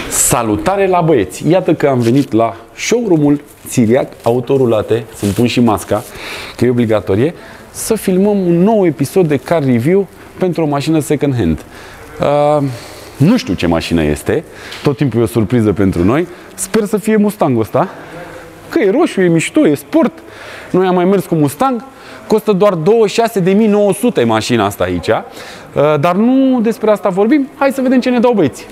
Salutare la băieți! Iată că am venit la showroom-ul Țiriac Autorulate, să-mi pun și masca, că e obligatorie, să filmăm un nou episod de car review pentru o mașină second hand. Nu știu ce mașină este, tot timpul e o surpriză pentru noi. Sper să fie Mustangul ăsta, că e roșu, e mișto, e sport. Noi am mai mers cu Mustang, costă doar 26.900 mașina asta aici, dar nu despre asta vorbim. Hai să vedem ce ne dau băieții.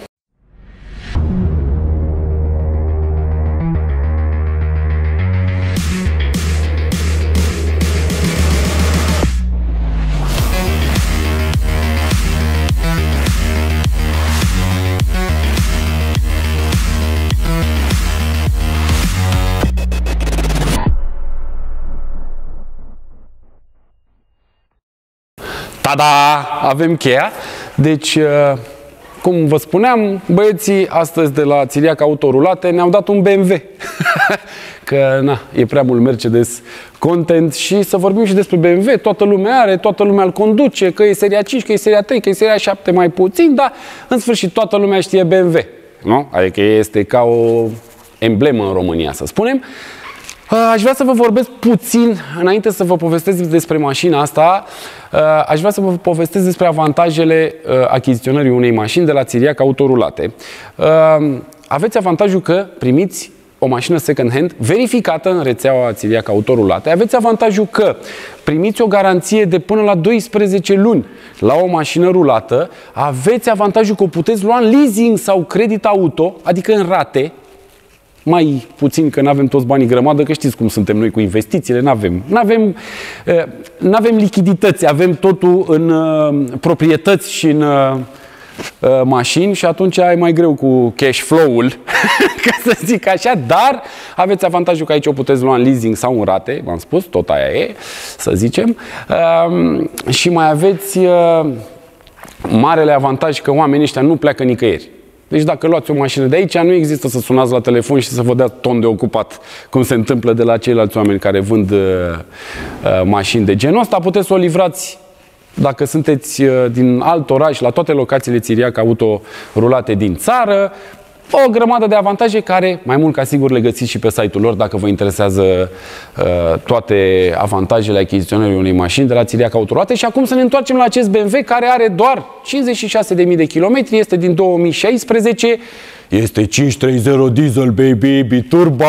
Tada! Avem cheia. Deci, cum vă spuneam, băieții astăzi de la Țiriac Autorulate ne-au dat un BMW. Că, na, e prea mult Mercedes content și să vorbim și despre BMW. Toată lumea are, toată lumea îl conduce, că e seria 5, că e seria 3, că e seria 7 mai puțin, dar în sfârșit toată lumea știe BMW. Nu? Adică este ca o emblemă în România, să spunem. Aș vrea să vă vorbesc puțin, înainte să vă povestesc despre mașina asta, aș vrea să vă povestesc despre avantajele achiziționării unei mașini de la Țiriac Autorulate. Aveți avantajul că primiți o mașină second hand verificată în rețeaua Țiriac Autorulate. Aveți avantajul că primiți o garanție de până la 12 luni la o mașină rulată. Aveți avantajul că o puteți lua în leasing sau credit auto, adică în rate. Mai puțin că nu avem toți banii grămadă, că știți cum suntem noi cu investițiile, nu avem lichidități, avem totul în proprietăți și în mașini și atunci e mai greu cu cash flow-ul, ca să zic așa, dar aveți avantajul că aici o puteți lua în leasing sau în rate, v-am spus, tot aia e, să zicem, și mai aveți marele avantaj că oamenii ăștia nu pleacă nicăieri. Deci dacă luați o mașină de aici, nu există să sunați la telefon și să vă dea ton de ocupat, cum se întâmplă de la ceilalți oameni care vând mașini de genul ăsta. Puteți să o livrați, dacă sunteți din alt oraș, la toate locațiile Țiriac Autorulate din țară. O grămadă de avantaje care, mai mult ca sigur, le găsiți și pe site-ul lor dacă vă interesează toate avantajele achiziționării unei mașini de la Țiriac Autorulate. Și acum să ne întoarcem la acest BMW care are doar 56.000 de kilometri, este din 2016, este 530 diesel, baby, biturbo,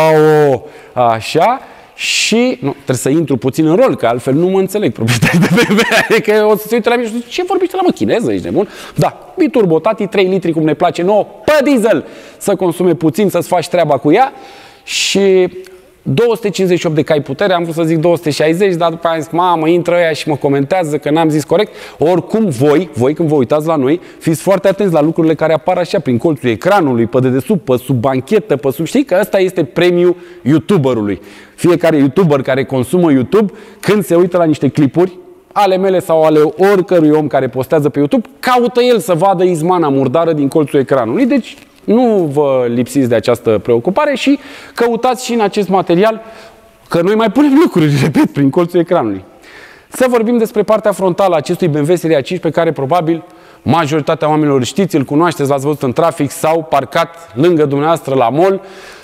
așa. Și nu, trebuie să intru puțin în rol, că altfel nu mă înțeleg proprietarii de BMW. Adică o să se uite la mine și zice, ce vorbiște la mă, chineză, ești nebun? Da, biturbo, tati, 3 litri, cum ne place nouă, pe diesel, să consume puțin, să-ți faci treaba cu ea. Și 258 de cai putere, am vrut să zic 260, dar după aia am zis, mamă, intră ăia și mă comentează că n-am zis corect. Oricum, voi când vă uitați la noi, fiți foarte atenți la lucrurile care apar așa prin colțul ecranului, pe dedesubt, pe sub banchetă, pe sub... Știi că ăsta este premiul YouTuberului. Fiecare YouTuber care consumă YouTube, când se uită la niște clipuri, ale mele sau ale oricărui om care postează pe YouTube, caută el să vadă izmana murdară din colțul ecranului. Deci, nu vă lipsiți de această preocupare și căutați și în acest material, că noi mai punem lucruri, repet, prin colțul ecranului. Să vorbim despre partea frontală a acestui BMW Seria 5, pe care probabil majoritatea oamenilor știți, îl cunoașteți, l-ați văzut în trafic sau parcat lângă dumneavoastră la mall.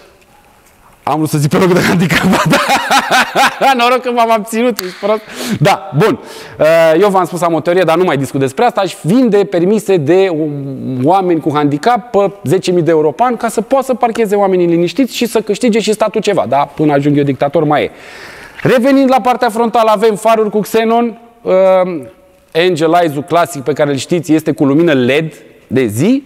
Am vrut să zic pe loc de handicapat. Noroc că m-am abținut. Da, bun. Eu v-am spus, am o teorie, dar nu mai discut despre asta. Aș vinde permise de oameni cu handicap pe 10.000 de euro pe an, ca să poată să parcheze oamenii liniștiți și să câștige și statul ceva. Da, până ajung eu dictator mai e. Revenind la partea frontală, avem faruri cu xenon. Angel Eyes-ul clasic pe care îl știți este cu lumină LED de zi.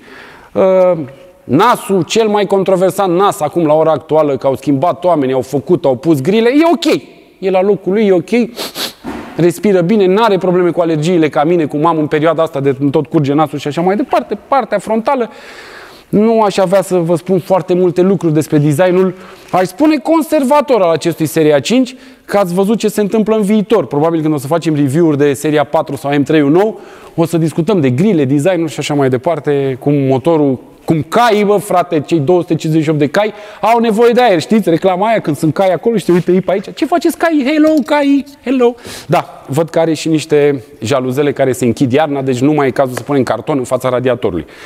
NAS-ul, cel mai controversat NAS acum la ora actuală, că au schimbat oamenii, au făcut, au pus grile, e ok. E la locul lui, e ok. Respiră bine, n-are probleme cu alergiile ca mine, cum am în perioada asta de tot curge nasul și așa mai departe. Partea frontală, nu aș avea să vă spun foarte multe lucruri despre designul, aș spune conservator al acestui Seria 5, că ați văzut ce se întâmplă în viitor. Probabil când o să facem review-uri de Seria 4 sau M3 nou, o să discutăm de grile, designul și așa mai departe, cum motorul, cum caii, bă, frate, cei 258 de cai au nevoie de aer, știți? Reclama aia când sunt cai acolo și te uite ei pe aici. Ce faceți cai? Hello, cai! Hello! Da, văd că are și niște jaluzele care se închid iarna, deci nu mai e cazul să punem carton în fața radiatorului.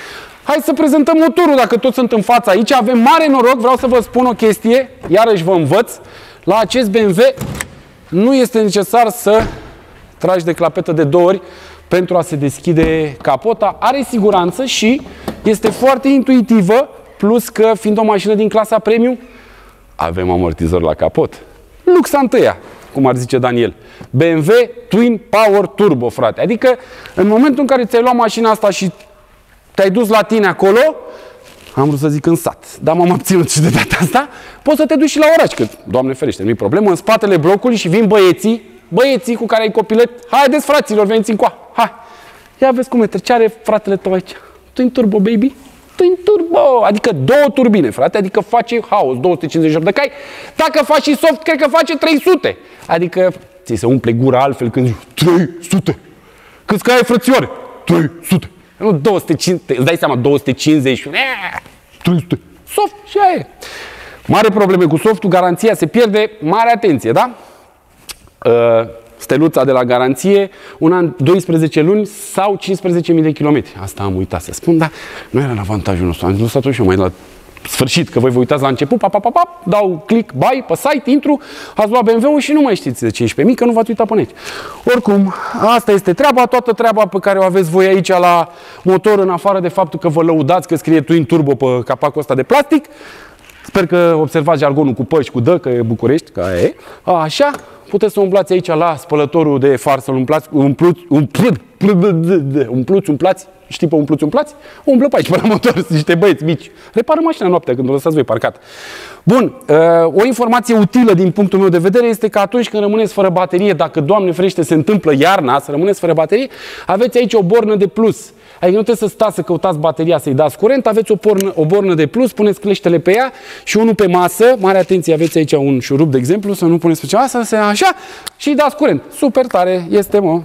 Hai să prezentăm motorul, dacă toți sunt în fața aici. Avem mare noroc, vreau să vă spun o chestie, iarăși vă învăț. La acest BMW nu este necesar să tragi de clapetă de 2 ori pentru a se deschide capota. Are siguranță și este foarte intuitivă, plus că fiind o mașină din clasa premium, avem amortizor la capot. Luxa întâia, cum ar zice Daniel. BMW Twin Power Turbo, frate. Adică în momentul în care ți-ai luat mașina asta și te-ai dus la tine acolo, am vrut să zic în sat, dar m-am abținut și de data asta, poți să te duci și la oraș, că, Doamne ferește, nu-i problemă, în spatele blocului și vin băieții cu care ai copilet. Haideți, fraților, veniți încoa. Hai. Ia vezi cum e, ce are fratele tău aici. Twin Turbo, baby. Twin Turbo. Adică 2 turbine, frate. Adică face haos, 258 de cai. Dacă faci și soft, cred că face 300. Adică ți se umple gura altfel când zici 300. Câți cai ai, frățioare? 300. Nu 250, îți dai seama, 250. 300. Soft și aia e. Mare probleme cu softul, garanția se pierde. Mare atenție, da? Steluța de la garanție, un an, 12 luni sau 15.000 de kilometri. Asta am uitat să spun, dar nu era în avantajul nostru. Am lăsat-o și eu mai la sfârșit, că voi vă uitați la început, dau click, buy, pe site, intru, ați luat BMW-ul și nu mai știți de 15.000, că nu v-ați uitat până aici. Oricum, asta este treaba, toată treaba pe care o aveți voi aici la motor, în afară de faptul că vă lăudați că scrie Twin Turbo pe capacul ăsta de plastic. Sper că observați jargonul cu păși, cu dă, că e București, că e. Așa, puteți să umblați aici la spălătorul de far, să-l umplați, știi pe umplați? Umblă pe aici, pe la motor, sunt niște băieți mici. Repară mașina noaptea când o lăsați voi parcat. Bun, o informație utilă din punctul meu de vedere este că atunci când rămâneți fără baterie, dacă, Doamne ferește, se întâmplă iarna, să rămâneți fără baterie, aveți aici o bornă de plus. Adică nu trebuie să stați să căutați bateria, să-i dați curent, aveți o bornă de plus, puneți cleștele pe ea și unul pe masă, mare atenție, aveți aici un șurub, de exemplu, să nu puneți pe ceva, să așa, și îi dați curent. Super tare, este, mă.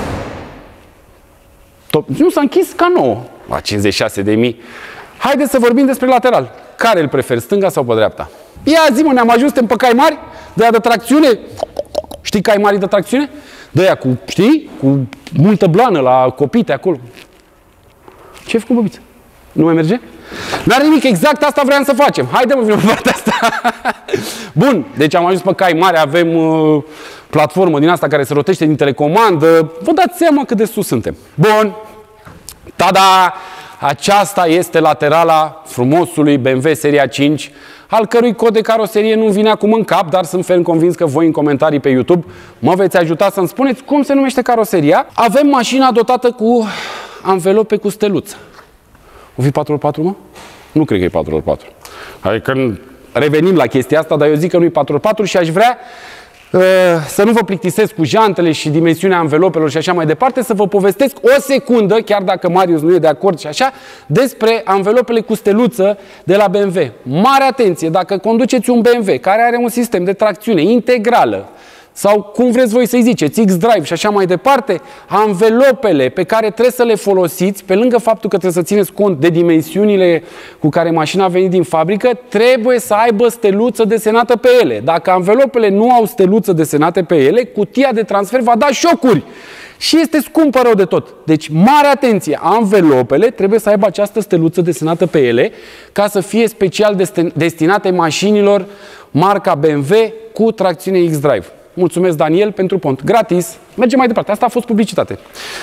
Top. Nu s-a închis ca nouă, la 56.000. Haideți să vorbim despre lateral. Care îl preferi, stânga sau pe dreapta? Ia zi-mă, ne-am ajuns, suntem pe cai mari, de aia de tracțiune. Știi cai mari de tracțiune? De aia cu, știi, cu multă blană la copite acolo. Ce ai făcut, băbiță? Nu mai merge? N-are nimic, exact asta vreau să facem. Haide-mă, vină pe partea asta. Bun, deci am ajuns pe cai mari, avem platformă din asta care se rotește din telecomandă. Vă dați seama cât de sus suntem. Bun. Tada! Aceasta este laterala frumosului BMW Seria 5, al cărui cod de caroserie nu vine acum în cap, dar sunt ferm convins că voi în comentarii pe YouTube mă veți ajuta să-mi spuneți cum se numește caroseria. Avem mașina dotată cu anvelope cu steluță. O fi 4x4, mă? Nu cred că e 4x4. Adică revenim la chestia asta, dar eu zic că nu e 4x4 și aș vrea să nu vă plictisesc cu jantele și dimensiunea anvelopelor și așa mai departe, să vă povestesc o secundă, chiar dacă Marius nu e de acord și așa, despre anvelopele cu steluță de la BMW. Mare atenție, dacă conduceți un BMW care are un sistem de tracțiune integrală, sau cum vreți voi să-i ziceți, X-Drive și așa mai departe, anvelopele pe care trebuie să le folosiți, pe lângă faptul că trebuie să țineți cont de dimensiunile cu care mașina a venit din fabrică, trebuie să aibă steluță desenată pe ele. Dacă anvelopele nu au steluță desenate pe ele, cutia de transfer va da șocuri. Și este scumpă rău de tot. Deci, mare atenție, anvelopele trebuie să aibă această steluță desenată pe ele ca să fie special destinate mașinilor marca BMW cu tracțiune X-Drive. Mulțumesc, Daniel, pentru pont. Gratis. Mergem mai departe. Asta a fost publicitate.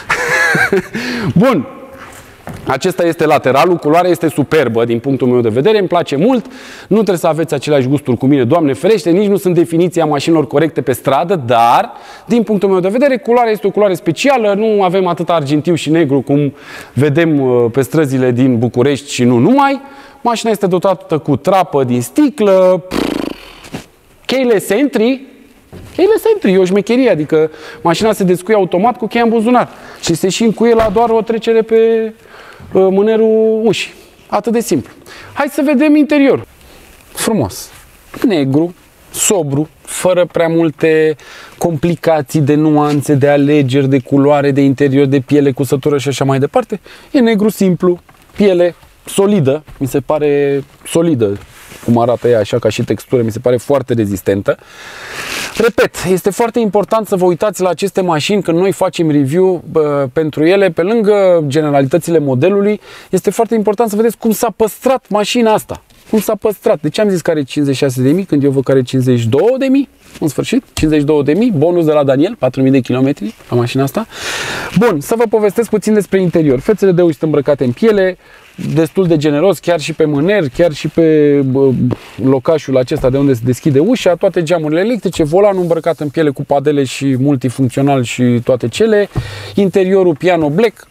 Bun. Acesta este lateralul. Culoarea este superbă din punctul meu de vedere. Îmi place mult. Nu trebuie să aveți aceleași gusturi cu mine, Doamne ferește. Nici nu sunt definiția mașinilor corecte pe stradă, dar, din punctul meu de vedere, culoarea este o culoare specială. Nu avem atât argintiu și negru cum vedem pe străzile din București și nu numai. Mașina este dotată cu trapă din sticlă. Cheile Sentry. Cheile Sentry, e o șmecherie, adică mașina se descuie automat cu cheia în buzunar și se și încuie la doar o trecere pe mânerul ușii. Atât de simplu. Hai să vedem interior. Frumos. Negru, sobru, fără prea multe complicații de nuanțe, de alegeri, de culoare, de interior, de piele, cusătură și așa mai departe. E negru simplu, piele solidă, mi se pare solidă. cum arată ea așa ca și textură, mi se pare foarte rezistentă. Repet, este foarte important să vă uitați la aceste mașini când noi facem review pentru ele, pe lângă generalitățile modelului, este foarte important să vedeți cum s-a păstrat mașina asta. Cum s-a păstrat. De ce am zis că are 56.000 când eu văd că are 52.000? În sfârșit, 52.000, bonus de la Daniel, 4.000 de kilometri la mașina asta. Bun, să vă povestesc puțin despre interior. Fețele de uși sunt îmbrăcate în piele, destul de generos, chiar și pe mâner, chiar și pe locașul acesta de unde se deschide ușa, toate geamurile electrice, volanul îmbrăcat în piele cu padele și multifuncțional și toate cele, interiorul piano black,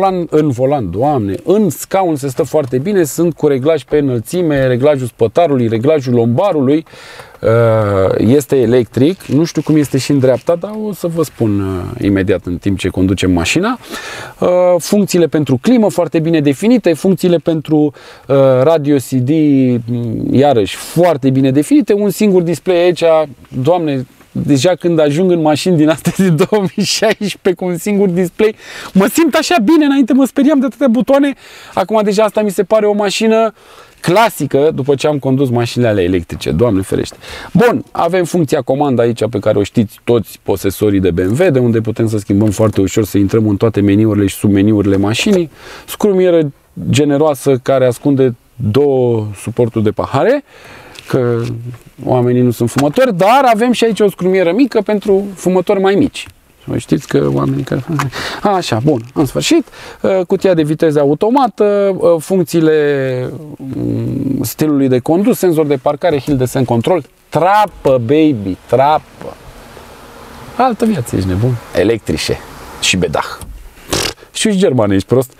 în scaun se stă foarte bine, sunt cu reglaj pe înălțime, reglajul spătarului, reglajul lombarului, este electric, nu știu cum este și în dreapta, dar o să vă spun imediat în timp ce conducem mașina. Funcțiile pentru climă foarte bine definite, funcțiile pentru radio CD iarăși foarte bine definite, un singur display aici, Doamne, deja când ajung în mașini din astea de 2016 cu un singur display, mă simt așa bine, înainte mă speriam de atâtea butoane, acum deja asta mi se pare o mașină clasică după ce am condus mașinile alea electrice, Doamne ferește. Bun, avem funcția comandă aici pe care o știți toți posesorii de BMW, de unde putem să schimbăm foarte ușor, să intrăm în toate meniurile și submeniurile mașinii. Scrumieră generoasă care ascunde două suporturi de pahare, că oamenii nu sunt fumători, dar avem și aici o scrumieră mică pentru fumători mai mici. Știți că oamenii care... Așa, bun, în sfârșit, cutia de viteză automată, funcțiile stilului de condus, senzor de parcare, hill descent control, trapă, baby, trapă. Altă viață, ești nebun. Electrice și bedah. Și german, ești prost.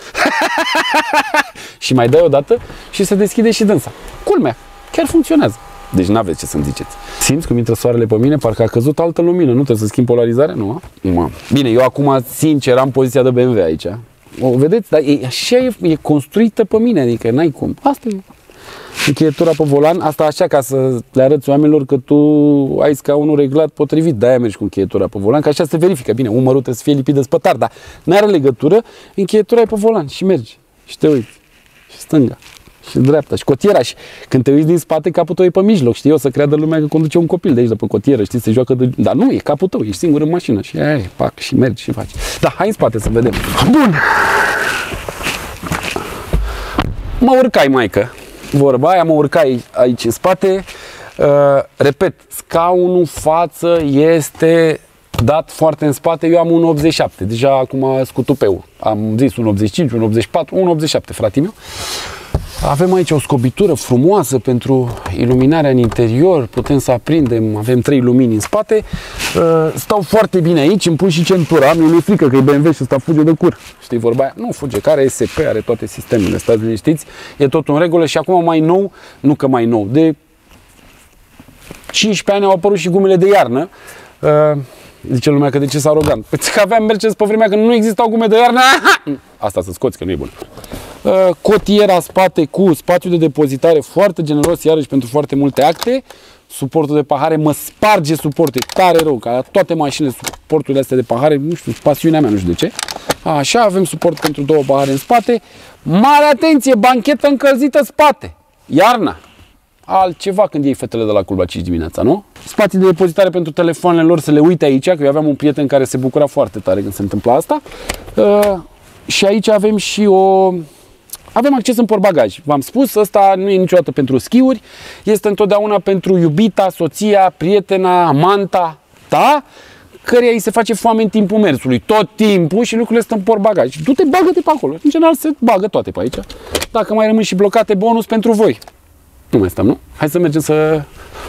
Și mai dai o dată și se deschide și dânsa. Culmea, chiar funcționează. Deci n-aveți ce să-mi ziceți. Simți cum intră soarele pe mine? Parcă a căzut altă lumină. Nu trebuie să schimb polarizarea? Nu? Bine, eu acum, sincer, am poziția de BMW aici. O vedeți? Dar așa e construită pe mine. Adică n-ai cum. Asta e încheietura pe volan. Asta așa ca să le arăți oamenilor că tu ai scaunul reglat potrivit. De-aia mergi cu încheietura pe volan. Că așa se verifică. Bine, umărul trebuie să fie lipit de spătar. Dar n-are legătură. Încheietura e pe volan și mergi. Și te uiți. Și stânga. Și dreapta, și cotiera, și când te uiți din spate, capul tău e pe mijloc, știi? O să creadă lumea că conduce un copil de aici, de pe cotieră, știi, se joacă de... Dar nu, e capul tău, ești singur în mașină și aia, pac, și mergi și faci. Da, hai în spate să vedem. Bun! Mă urcai, maică. Vorba aia, mă urcai aici în spate. Repet, scaunul față este dat foarte în spate, eu am un 1,87, deja acum a scos tupeu. Am zis 1,85, 1,84, 1,87, fratele meu. Avem aici o scobitură frumoasă pentru iluminarea în interior, putem să aprindem, avem 3 lumini în spate, stau foarte bine aici, îmi pun și centura, mi-e frică că e BMW și ăsta fuge de cur, știi vorba aia? Nu fuge, care are SP, are toate sistemele, stați liniștiți, e tot în regulă și acum mai nou, nu că mai nou, de 15 ani au apărut și gumele de iarnă. Zice lumea că de ce s-a arogant? Păi că aveam Mercedes pe vremea când nu existau gume de iarnă. Asta să scoți, că nu e bun. Cotiera spate cu spațiu de depozitare foarte generos, iarăși pentru foarte multe acte. Suportul de pahare mă sparge suportul, e tare rău, ca la toate mașinile suporturile astea de pahare, nu știu, pasiunea mea, nu știu de ce. Așa, avem suport pentru 2 pahare în spate. Mare atenție, banchetă încălzită spate. Iarna. Altceva când iei fetele de la club la 5 dimineața, nu? Spații de depozitare pentru telefoanele lor, să le uite aici, că eu aveam un prieten care se bucura foarte tare când se întâmpla asta. Și aici avem și avem acces în portbagaj. V-am spus, ăsta nu e niciodată pentru schiuri, este întotdeauna pentru iubita, soția, prietena, amanta, da? Căreia îi se face foame în timpul mersului, tot timpul, și lucrurile stă în portbagaj. Du-te, bagă-te pe acolo. În general se bagă toate pe aici. Dacă mai rămân și blocate, bonus pentru voi. Nu mai stăm, nu? Hai să mergem să...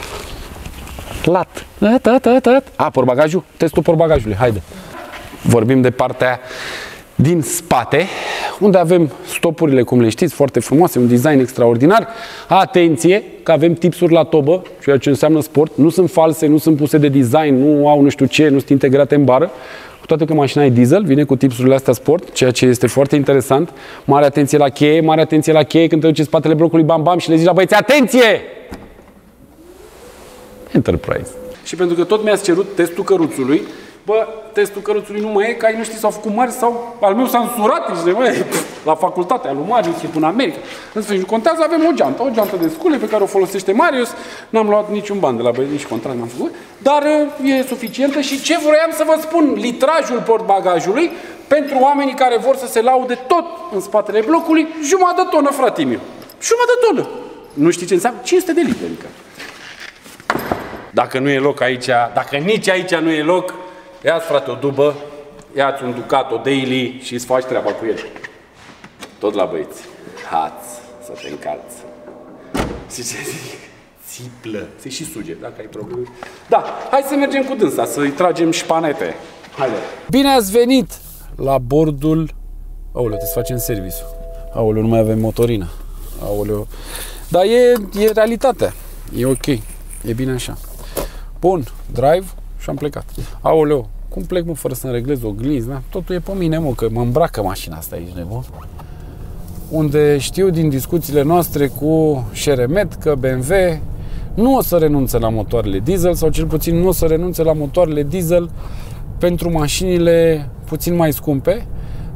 portbagajul? Testul portbagajului, haide. Vorbim de partea din spate, unde avem stopurile, cum le știți, foarte frumoase, un design extraordinar. Atenție, că avem tipsuri la tobă, ceea ce înseamnă sport. Nu sunt false, nu sunt puse de design, nu au nu știu ce, nu sunt integrate în bară. Cu toate că mașina e diesel, vine cu tipsurile astea sport, ceea ce este foarte interesant. Mare atenție la cheie, mare atenție la cheie când te duci în spatele blocului, bam, bam, și le zici la băieți, atenție! Enterprise. Și pentru că tot mi-ați cerut testul căruțului, Bă, testul căruțului nu mai e, că ai noștri s-au făcut mari sau al meu s-a însurat, la facultatea lui Marius, e până America. În sfârșit, nu contează, avem o geantă de scule pe care o folosește Marius. N-am luat niciun ban de la băieți, nici contract n-am făcut, dar e suficientă. Și ce vroiam să vă spun, litrajul portbagajului pentru oamenii care vor să se laude tot în spatele blocului, jumătate de tonă, frate meu. Jumătate de tonă. Nu știi ce înseamnă? 500 de litri, adică. Dacă nu e loc aici, dacă nici aici nu e loc, ia-ți, frate, o dubă, ia-ți un Ducato Daily și îți faci treaba cu el. Tot la băieți. Hați să te încalți. Și ce zic? Țiplă. Se și suge, dacă ai probleme. Da, hai să mergem cu dânsa, să-i tragem șpanete. Haide. Bine ați venit la bordul... Aoleu, trebuie să facem serviciu. Aoleu, nu mai avem motorină. Aoleu. Dar e realitatea. E ok. E bine așa. Bun, drive și am plecat. Aoleu, cum plec, mă, fără să-mi reglez oglinzi, da? Totul e pe mine, mă, că mă îmbracă mașina asta aici, nebun. Unde știu din discuțiile noastre cu Șeremet că BMW nu o să renunțe la motoarele diesel, sau cel puțin nu o să renunțe la motoarele diesel pentru mașinile puțin mai scumpe.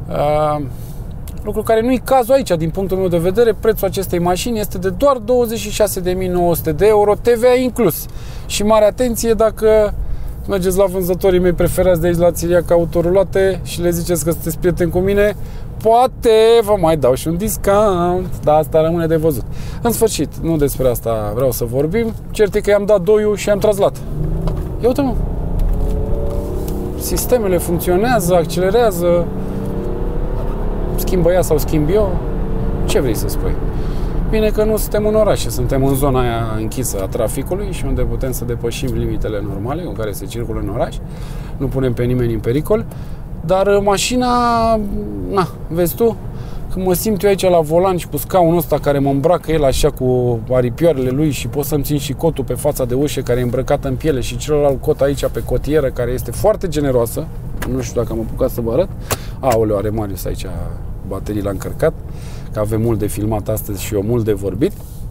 Lucru care nu e cazul aici, din punctul meu de vedere. Prețul acestei mașini este de doar 26.900 de euro, TVA inclus. Și mare atenție, dacă mergeți la vânzătorii mei preferați de aici la Țiriac Autorulate și le ziceți că sunteți prieteni cu mine, poate vă mai dau și un discount, dar asta rămâne de văzut. În sfârșit, nu despre asta vreau să vorbim. Cert e că i-am dat doiul și i-am traslat. Ia uite, mă. Sistemele funcționează, accelerează. Schimbă ea sau schimb eu? Ce vrei să spui? Bine că nu suntem în oraș, suntem în zona aia închisă a traficului și unde putem să depășim limitele normale cu care se circulă în oraș. Nu punem pe nimeni în pericol. Dar mașina, na, vezi tu, când mă simt eu aici la volan și cu scaunul ăsta care mă îmbracă el așa cu aripioarele lui și pot să-mi țin și cotul pe fața de ușă care e îmbrăcat în piele și celălalt cot aici pe cotieră care este foarte generoasă. Nu știu dacă am apucat să vă arăt. Aoleu, are Marius aici baterii l-a încărcat, că avem mult de filmat astăzi și eu mult de vorbit.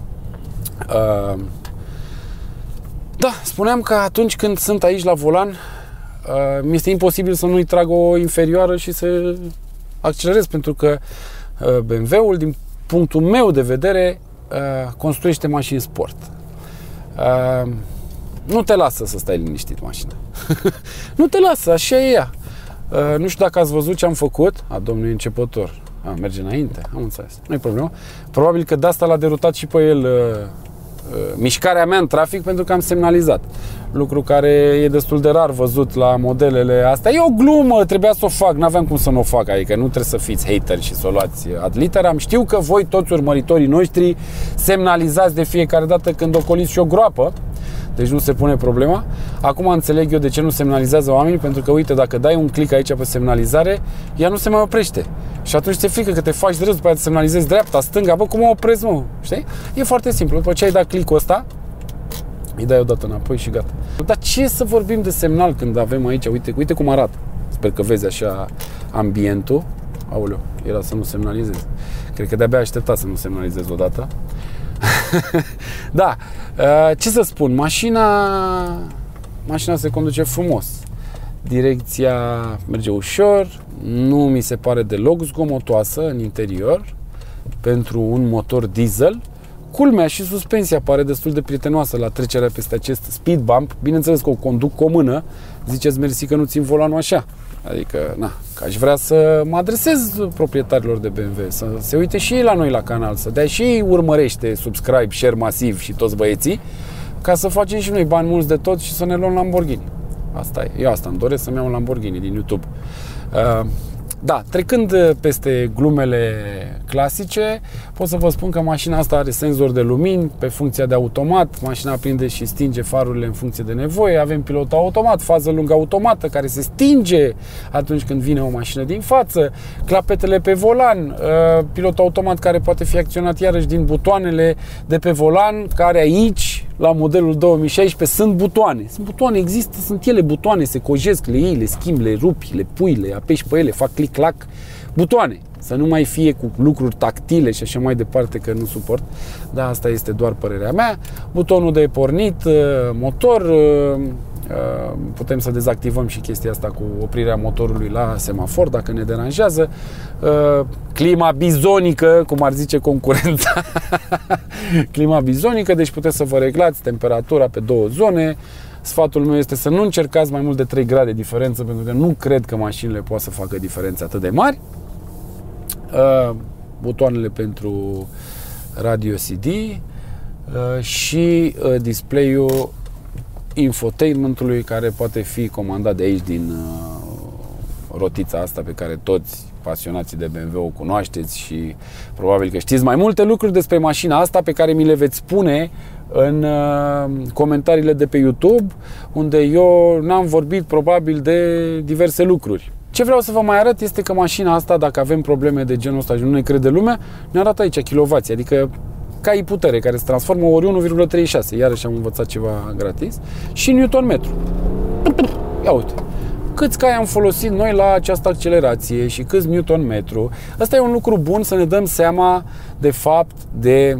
Da, spuneam că atunci când sunt aici la volan, mi-este imposibil să nu-i trag o inferioară și să accelerez, pentru că BMW-ul, din punctul meu de vedere, construiește mașini sport. Nu te lasă să stai liniștit mașina. Nu te lasă, așa e ea. Nu știu dacă ați văzut ce am făcut. Domnul e începător. Merge înainte, am înțeles. Nu-i problemă. Probabil că de asta l-a derutat și pe el mișcarea mea în trafic, pentru că am semnalizat. Lucru care e destul de rar văzut la modelele astea. E o glumă, trebuia să o fac, n-aveam cum să nu o fac, adică nu trebuie să fiți hateri și să o luați ad literam. Știu că voi, toți urmăritorii noștri, semnalizați de fiecare dată când ocoliți și o groapă, deci nu se pune problema. Acum înțeleg eu de ce nu semnalizează oamenii, pentru că, uite, dacă dai un click aici pe semnalizare, ea nu se mai oprește. Și atunci ți-e frică că te faci de râs, după aia te semnalizezi dreapta, stânga, bă, cum o oprezi, mă? Știi? E foarte simplu. După ce ai dat click-ul ăsta, îi dai odată înapoi și gata. Dar ce să vorbim de semnal când avem aici? Uite cum arată. Sper că vezi așa ambientul. Aoleu, era să nu semnalizez. Cred că de-abia aștepta să nu semnalizez odată. Da, ce să spun, mașina se conduce frumos. Direcția merge ușor, nu mi se pare deloc zgomotoasă în interior pentru un motor diesel. Culmea, și suspensia pare destul de prietenoasă la trecerea peste acest speed bump. Bineînțeles că o conduc cu o mână, ziceți mersi că nu țin volanul așa. Adică, na, că aș vrea să mă adresez proprietarilor de BMW, să se uite și ei la noi la canal, să dea și ei urmărește, subscribe, share masiv și toți băieții, ca să facem și noi bani mulți de tot și să ne luăm Lamborghini. Asta e. Eu asta îmi doresc, să-mi iau un Lamborghini din YouTube. Da, trecând peste glumele clasice, pot să vă spun că mașina asta are senzor de lumini pe funcția de automat, mașina aprinde și stinge farurile în funcție de nevoie, avem pilot automat, fază lungă automată care se stinge atunci când vine o mașină din față, clapetele pe volan, pilot automat care poate fi acționat iarăși din butoanele de pe volan, care aici, la modelul 2016, sunt butoane. Sunt butoane, există, sunt ele butoane, se cojesc, le iei, le schimbi, le rupi, le pui, le apeși pe ele, fac click-clack, butoane. Să nu mai fie cu lucruri tactile și așa mai departe, că nu suport. Dar asta este doar părerea mea. Butonul de pornit, motor, Putem să dezactivăm și chestia asta cu oprirea motorului la semafor dacă ne deranjează. Clima bizonică, cum ar zice concurența. Clima bizonică, deci puteți să vă reglați temperatura pe 2 zone. Sfatul meu este să nu încercați mai mult de 3 grade diferență, pentru că nu cred că mașinile pot să facă diferențe atât de mari. Butoanele pentru radio CD și display-ul infotainmentului, care poate fi comandat de aici din rotița asta pe care toți pasionații de BMW o cunoașteți și probabil că știți mai multe lucruri despre mașina asta pe care mi le veți spune în comentariile de pe YouTube, unde eu n-am vorbit probabil de diverse lucruri. Ce vreau să vă mai arăt este că mașina asta, dacă avem probleme de genul ăsta și nu ne crede lumea, ne arată aici kilovați, adică caii putere, care se transformă ori 1,36, iarăși am învățat ceva gratis, și Newton-metru. Ia uite, câți cai am folosit noi la această accelerație și câți Newton-metru. Asta e un lucru bun, să ne dăm seama de fapt de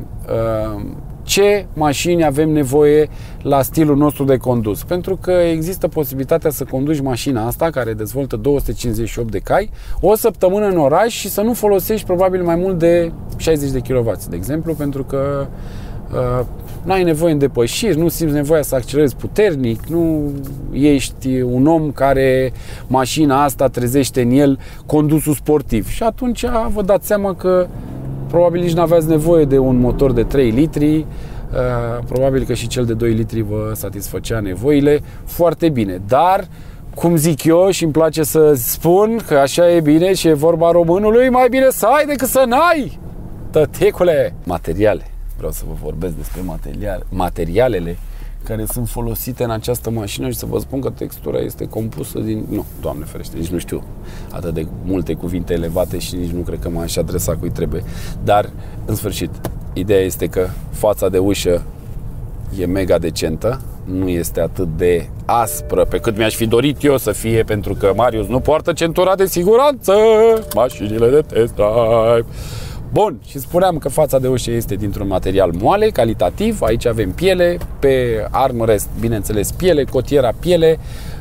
ce mașini avem nevoie la stilul nostru de condus. Pentru că există posibilitatea să conduci mașina asta, care dezvoltă 258 de cai, o săptămână în oraș și să nu folosești probabil mai mult de 60 de kW, de exemplu, pentru că n-ai nevoie în depășiri, nu simți nevoia să accelerezi puternic, nu ești un om care mașina asta trezește în el condusul sportiv. Și atunci vă dați seama că probabil nici n-aveați nevoie de un motor de 3 litri, probabil că și cel de 2 litri vă satisfăcea nevoile foarte bine. Dar, cum zic eu și îmi place să spun că așa e bine și e vorba românului, mai bine să ai decât să n-ai, tăticule! Materiale. Vreau să vă vorbesc despre materialele care sunt folosite în această mașină și să vă spun că textura este compusă din... Nu, Doamne ferește, nici nu știu atât de multe cuvinte elevate și nici nu cred că m-aș adresa cui trebuie. Dar, în sfârșit, ideea este că fața de ușă e mega decentă, nu este atât de aspră pe cât mi-aș fi dorit eu să fie, pentru că Marius nu poartă centura de siguranță, mașinile de test drive. Bun, și spuneam că fața de ușă este dintr-un material moale, calitativ. Aici avem piele, pe armrest, bineînțeles, piele, cotiera piele.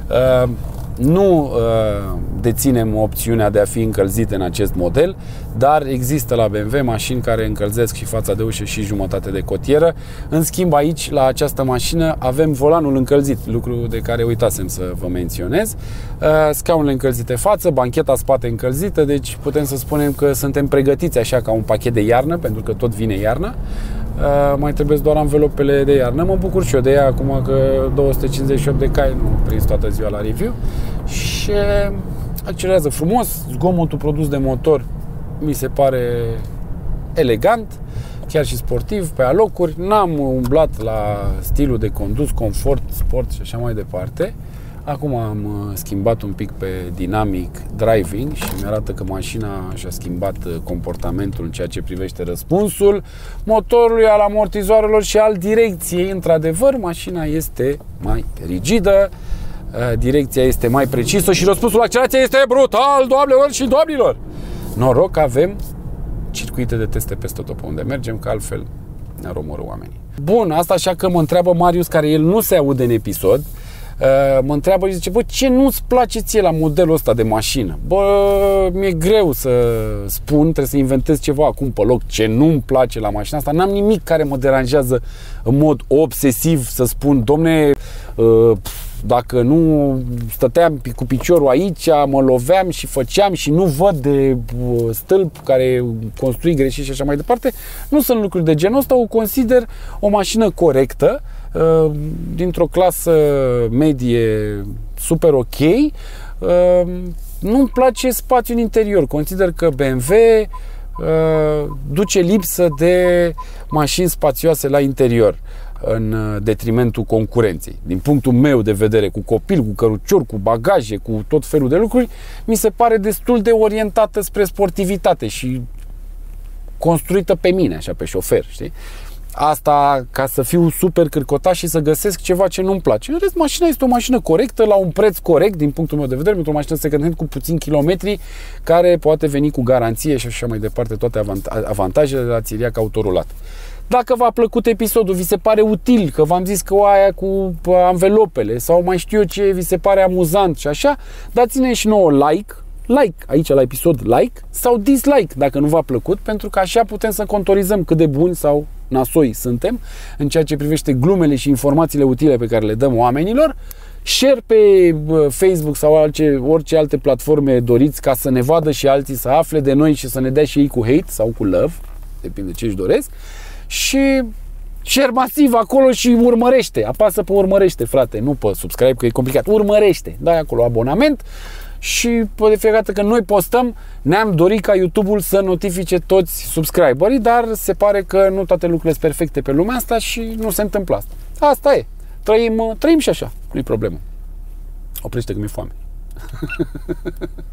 Nu deținem opțiunea de a fi încălzite în acest model, dar există la BMW mașini care încălzesc și fața de ușă și jumătate de cotieră. În schimb, aici, la această mașină, avem volanul încălzit, lucru de care uitasem să vă menționez. Scaunele încălzite față, bancheta spate încălzită, deci putem să spunem că suntem pregătiți așa ca un pachet de iarnă, pentru că tot vine iarna. Mai trebuie doar anvelopele de iarnă. Mă bucur și eu de ea acum că 258 de cai nu prins toată ziua la review. Și accelerează frumos. Zgomotul produs de motor mi se pare elegant, chiar și sportiv, pe alocuri. N-am umblat la stilul de condus, confort, sport și așa mai departe. Acum am schimbat un pic pe dynamic driving și mi-arată că mașina și-a schimbat comportamentul în ceea ce privește răspunsul motorului, al amortizoarelor și al direcției. Într-adevăr, mașina este mai rigidă, direcția este mai precisă și răspunsul la accelerație este brutal, doamnelor și domnilor! Noroc că avem circuite de teste peste tot pe unde mergem, că altfel ne-ar omorî oamenii. Bun, asta așa că mă întreabă Marius, care el nu se aude în episod, mă întreabă și zice: bă, ce nu-ți place ție la modelul ăsta de mașină? Bă, mi-e greu să spun, trebuie să inventez ceva acum pe loc ce nu-mi place la mașina asta. N-am nimic care mă deranjează în mod obsesiv să spun: domne, dacă nu stăteam cu piciorul aici, mă loveam și făceam și nu văd de stâlp care construi greșit și așa mai departe. Nu sunt lucruri de genul ăsta, o consider o mașină corectă, dintr-o clasă medie super ok. Nu-mi place spațiul în interior. Consider că BMW duce lipsă de mașini spațioase la interior, în detrimentul concurenței. Din punctul meu de vedere, cu copil, cu cărucior, cu bagaje, cu tot felul de lucruri, mi se pare destul de orientată spre sportivitate și construită pe mine, așa, pe șofer, știi? Asta ca să fiu super cârcotat și să găsesc ceva ce nu-mi place. În rest, mașina este o mașină corectă, la un preț corect, din punctul meu de vedere, pentru o mașină second-hand cu puțini kilometri, care poate veni cu garanție și așa mai departe, toate avantajele de la țiriac autorulat. Dacă v-a plăcut episodul, vi se pare util, că v-am zis că aia cu anvelopele sau mai știu eu ce vi se pare amuzant și așa, dați-ne și nouă like aici la episod, like sau dislike dacă nu v-a plăcut, pentru că așa putem să contorizăm cât de buni sau nasoi suntem în ceea ce privește glumele și informațiile utile pe care le dăm oamenilor. Share pe Facebook sau orice alte platforme doriți ca să ne vadă și alții, să afle de noi și să ne dea și ei cu hate sau cu love, depinde ce își doresc. Și share masiv acolo și urmărește, apasă pe urmărește, frate, nu pe subscribe că e complicat, urmărește, dai acolo abonament. Și de fiecare dată când noi postăm, ne-am dorit ca YouTube-ul să notifice toți subscriberii, dar se pare că nu toate lucrurile sunt perfecte pe lumea asta și nu se întâmplă asta. Asta e. Trăim și așa, nu-i problemă. Oprește că mi-e foame.